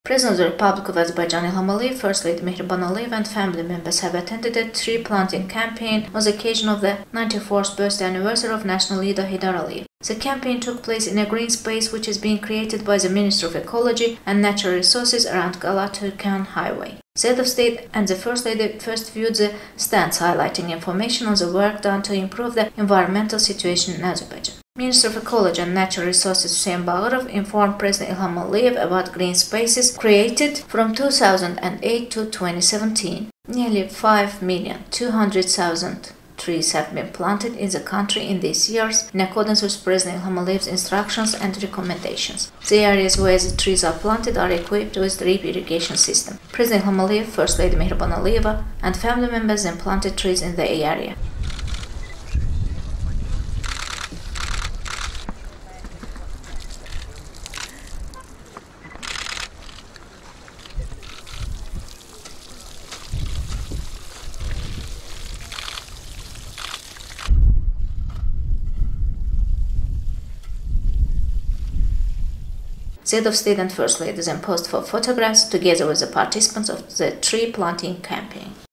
President of the Republic of Azerbaijan Ilham Aliyev, First Lady Mehriban Aliyev, and family members have attended a tree planting campaign on the occasion of the 94th birthday anniversary of national leader Heydar Aliyev. The campaign took place in a green space which is being created by the Ministry of Ecology and Natural Resources around Gala-Turkan Highway. The head of state and the First Lady first viewed the stands, highlighting information on the work done to improve the environmental situation in Azerbaijan. Minister of Ecology and Natural Resources Hüseyin Bağırov informed President Ilham Aliyev about green spaces created from 2008 to 2017. Nearly 5,200,000 trees have been planted in the country in these years, in accordance with President Ilham Aliyev's instructions and recommendations. The areas where the trees are planted are equipped with drip irrigation system. President Ilham Aliyev, First Lady Mehriban Aliyeva, and family members then planted trees in the area. The head of state and First Lady then posed for photographs together with the participants of the tree planting campaign.